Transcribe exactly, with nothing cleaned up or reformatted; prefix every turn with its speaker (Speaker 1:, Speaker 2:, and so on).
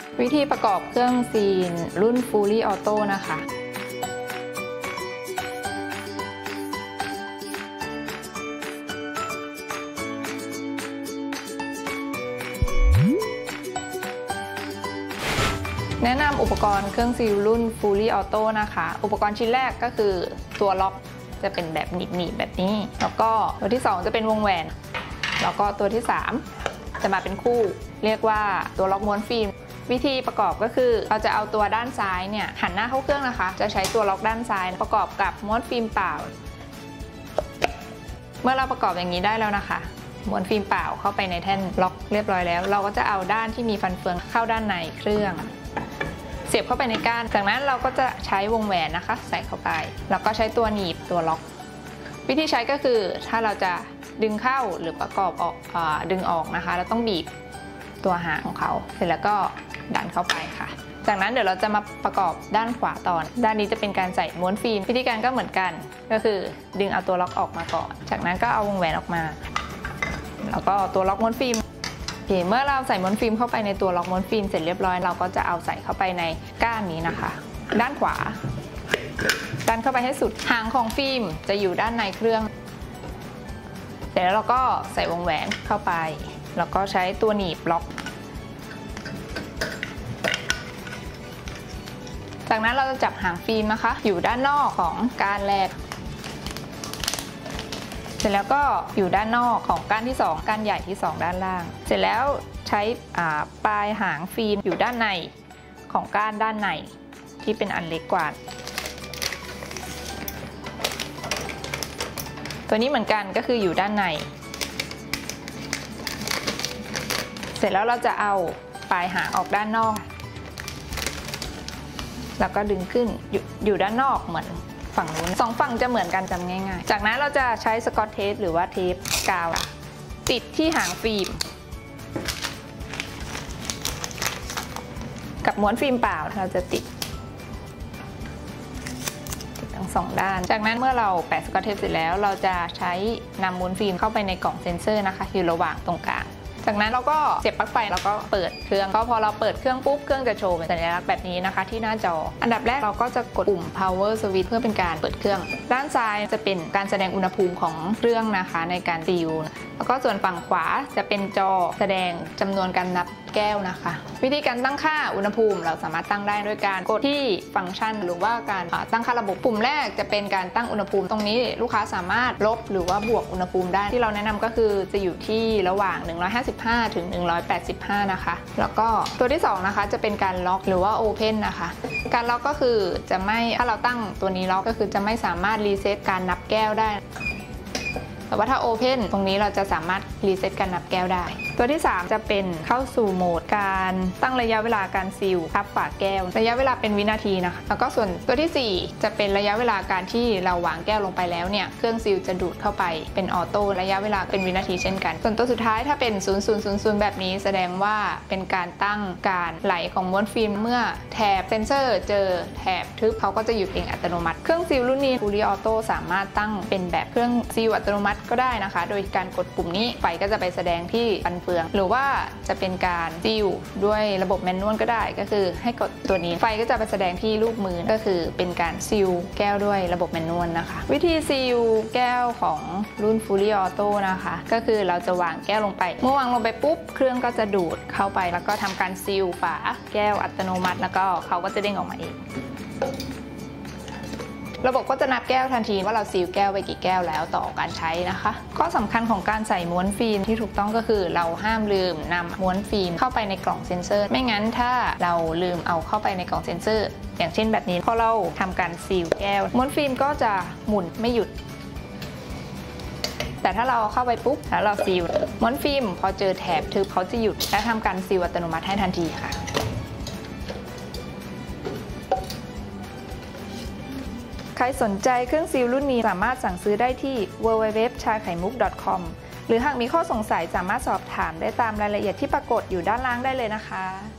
Speaker 1: วิธีประกอบเครื่องซีนรุ่น Fully Auto นะคะแนะนำอุปกรณ์เครื่องซีลรุ่น Fully Auto นะคะอุปกรณ์ชิ้นแรกก็คือตัวล็อกจะเป็นแบบหนีบๆแบบนี้แล้วก็ตัวที่สองจะเป็นวงแหวนแล้วก็ตัวที่สามจะมาเป็นคู่เรียกว่าตัวล็อกม้วนฟิล์มวิธีประกอบก็คือเราจะเอาตัวด้านซ้ายเนี่ยหันหน้าเข้าเครื่องนะคะจะใช้ตัวล็อกด้านซ้ายประกอบกับม้วนฟิล์มเปล่าเมื่อเราประกอบอย่างนี้ได้แล้วนะคะม้วนฟิล์มเปล่าเข้าไปในแท่นล็อกเรียบร้อยแล้วเราก็จะเอาด้านที่มีฟันเฟืองเข้าด้านในเครื่องเสียบเข้าไปในก้านจากนั้นเราก็จะใช้วงแหวนนะคะใส่เข้าไปแล้วก็ใช้ตัวหนีบตัวล็อกวิธีใช้ก็คือถ้าเราจะดึงเข้าหรือประกอบออกอ่าดึงออกนะคะเราต้องบีบตัวหางของเขาเสร็จแล้วก็ดันเข้าไปค่ะจากนั้นเดี๋ยวเราจะมาประกอบด้านขวาต่อด้านนี้จะเป็นการใส่ม้วนฟิล์มวิธีการก็เหมือนกันก็คือดึงเอาตัวล็อกออกมาก่อนจากนั้นก็เอาวงแหวนออกมาแล้วก็ตัวล็อกม้วนฟิล์มเมื่อเราใส่ม้วนฟิล์มเข้าไปในตัวล็อกม้วนฟิล์มเสร็จเรียบร้อยเราก็จะเอาใส่เข้าไปในก้านนี้นะคะด้านขวาดันเข้าไปให้สุดหางของฟิล์มจะอยู่ด้านในเครื่องเสร็จแล้วเราก็ใส่วงแหวนเข้าไปแล้วก็ใช้ตัวหนีบล็อกจากนั้นเราจะจับหางฟิล์มนะคะอยู่ด้านนอกของก้านแรกเสร็จแล้วก็อยู่ด้านนอกของก้านที่สองก้านใหญ่ที่สองด้านล่างเสร็จแล้วใช้ปลายหางฟิล์มอยู่ด้านในของก้านด้านในที่เป็นอันเล็กกว่าตัวนี้เหมือนกันก็คืออยู่ด้านในเสร็จแล้วเราจะเอาปลายหางออกด้านนอกแล้วก็ดึงขึ้น อ ย, อยู่ด้านนอกเหมือนฝั่งนู้นสองฝั่งจะเหมือนกันจำง่ายๆจากนั้นเราจะใช้สกอตเทปหรือว่าเทปกาวติดที่หางฟิล์มกับม้วนฟิล์มเปล่าเราจะติดทั้งสองด้านจากนั้นเมื่อเราแปะสกอตเทปเสร็จแล้วเราจะใช้นำม้วนฟิล์มเข้าไปในกล่องเซ็นเซอร์นะคะอยู่ระหว่างตรงกลางจากนั้นเราก็เสียบปลั๊กไฟแล้วก็เปิดเครื่องก็พอเราเปิดเครื่องปุ๊บเครื่องจะโชว์เป็นสัญลักษณ์แบบนี้นะคะที่หน้าจออันดับแรกเราก็จะกดปุ่ม power switch เพื่อเป็นการเปิดเครื่องด้านซ้ายจะเป็นการแสดงอุณหภูมิของเครื่องนะคะในการซีลแล้วก็ส่วนฝั่งขวาจะเป็นจอแสดงจำนวนการนับแก้วนะคะวิธีการตั้งค่าอุณหภูมิเราสามารถตั้งได้ด้วยการกดที่ฟังก์ชันหรือว่าการตั้งค่าระบบปุ่มแรกจะเป็นการตั้งอุณหภูมิตรงนี้ลูกค้าสามารถลบหรือว่าบวกอุณหภูมิได้ที่เราแนะนำก็คือจะอยู่ที่ระหว่างหนึ่งร้อยห้าสิบห้าถึงหนึ่งร้อยแปดสิบห้านะคะแล้วก็ตัวที่สองนะคะจะเป็นการล็อกหรือว่า Open นะคะการล็อกก็คือจะไม่ถ้าเราตั้งตัวนี้ล็อกก็คือจะไม่สามารถรีเซ็ตการนับแก้วได้แต่ว่าถ้า Open ตรงนี้เราจะสามารถรีเซ็ตการนับแก้วได้ตัวที่สามจะเป็นเข้าสู่โหมดการตั้งระยะเวลาการซีลทับฝาแก้วระยะเวลาเป็นวินาทีนะคะแล้วก็ส่วนตัวที่สี่จะเป็นระยะเวลาการที่เราวางแก้วลงไปแล้วเนี่ยเครื่องซีลจะดูดเข้าไปเป็นออโต้ระยะเวลาเป็นวินาทีเช่นกันส่วนตัวสุดท้ายถ้าเป็นศูนย์ ศูนย์ ศูนย์ ศูนย์แบบนี้แสดงว่าเป็นการตั้งการไหลของม้วนฟิล์มเมื่อแถบเซนเซอร์เจอแถบทึบเขาก็จะหยุดเองอัตโนมัติเครื่องซีลรุ่นนี้ Fully Auto สามารถตั้งเป็นแบบเครื่องซีลอัตโนมัติก็ได้นะคะโดยการกดปุ่มนี้ไฟก็จะไปแสดงที่ฟันเฟืองหรือว่าจะเป็นการซีลด้วยระบบแมนนวลก็ได้ก็คือให้กดตัวนี้ไฟก็จะไปแสดงที่รูปมือก็คือเป็นการซีลแก้วด้วยระบบแมนนวลนะคะวิธีซีลแก้วของรุ่น Fully Auto นะคะก็คือเราจะวางแก้วลงไปเมื่อวางลงไปปุ๊บเครื่องก็จะดูดเข้าไปแล้วก็ทำการซีลฝาแก้วอัตโนมัติแล้วก็เขาก็จะเด้งออกมาเองระบบก็จะนับแก้วทันทีว่าเราซีลแก้วไปกี่แก้วแล้วต่อการใช้นะคะข้อสำคัญของการใส่ม้วนฟิล์มที่ถูกต้องก็คือเราห้ามลืมนำม้วนฟิล์มเข้าไปในกล่องเซ็นเซอร์ไม่งั้นถ้าเราลืมเอาเข้าไปในกล่องเซ็นเซอร์อย่างเช่นแบบนี้พอเราทำการซีลแก้วม้วนฟิล์มก็จะหมุนไม่หยุดแต่ถ้าเราเข้าไปปุ๊บแล้วเราซีลม้วนฟิล์มพอเจอแถบทึบเขาจะหยุดและทำการซีลอัตโนมัติให้ทันทีค่ะใครสนใจเครื่องซีลรุ่นนี้สามารถสั่งซื้อได้ที่ ดับเบิลยู ดับเบิลยู ดับเบิลยู ดอท ชาไข่มุก ดอท คอม หรือหากมีข้อสงสัยสามารถสอบถามได้ตามรายละเอียดที่ปรากฏอยู่ด้านล่างได้เลยนะคะ